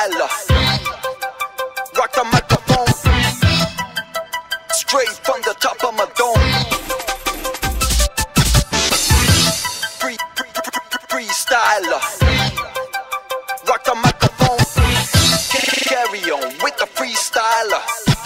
freestyler. Rock the microphone straight from the top of my dome. Freestyler. Rock the microphone. Carry on with the freestyler.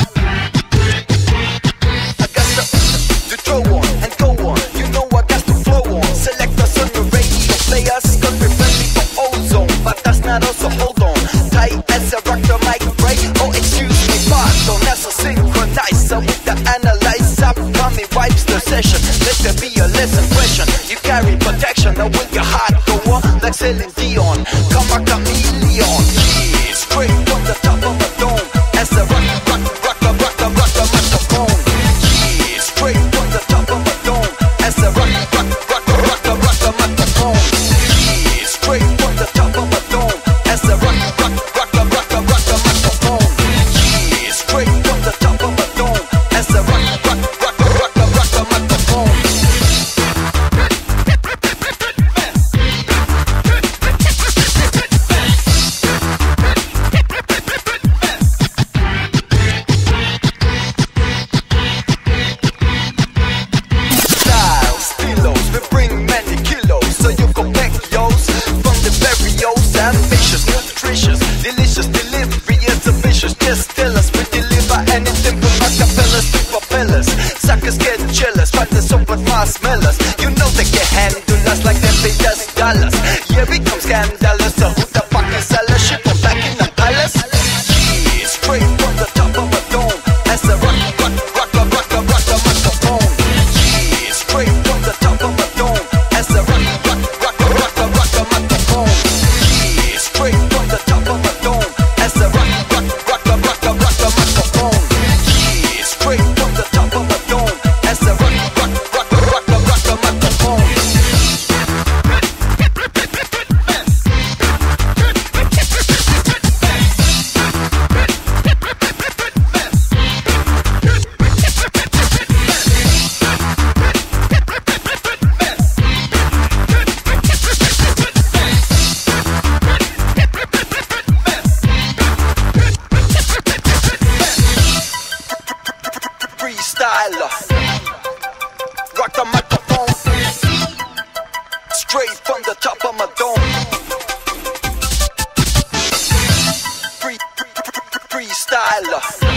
I got to throw on and go on. You know I got to flow on. Select us on the radio. Play us cause we're friendly for ozone. But that's not us, so hold on. Tight as I rock the mic, right? Oh, excuse me, pardon. That's a synchronizer with the analyzer. Coming vibes the session. Let there be a lesson question. You carry protection. Now will your heart go on like Celine Dion? Come a chameleon. Yeah, straight from the top of my dome. As I rock the microphone. Yeah, straight from the top of my dome. As I rock the microphone. Yeah, straight from the top of my dome. As I rock the microphone. Yeah, straight from the top of my dome. As I rock the microphone. Just tell us, we deliver anything from acapellas to propellers. Suckers get jealous, find us up with marshmallows. You know they can handle us like them pay us dollars. Yeah, we come scandalous, so who the fuck is sellers? Shit from back in the palace. Yeah, straight from the top of my dome. As I rock the microphone. Yeah, straight from the top of my dome. As I rock the microphone. Yeah, straight from the top of my dome. As I rock the microphone. Yeah, straight from the top of my dome. As I rock the microphone. Freestyler. Rock the microphone straight from the top of my dome. Freestyler.